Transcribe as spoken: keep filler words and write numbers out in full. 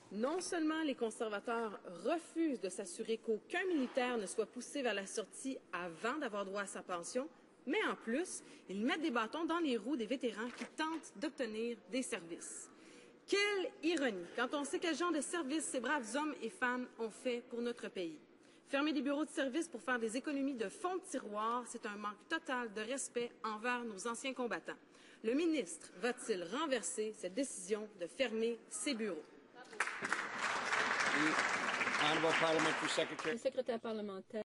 Non seulement les conservateurs refusent de s'assurer qu'aucun militaire ne soit poussé vers la sortie avant d'avoir droit à sa pension, mais en plus, ils mettent des bâtons dans les roues des vétérans qui tentent d'obtenir des services. Quelle ironie, quand on sait quel genre de service ces braves hommes et femmes ont fait pour notre pays. Fermer des bureaux de service pour faire des économies de fonds de tiroir, c'est un manque total de respect envers nos anciens combattants. Le ministre va-t-il renverser cette décision de fermer ces bureaux? Le secrétaire parlementaire.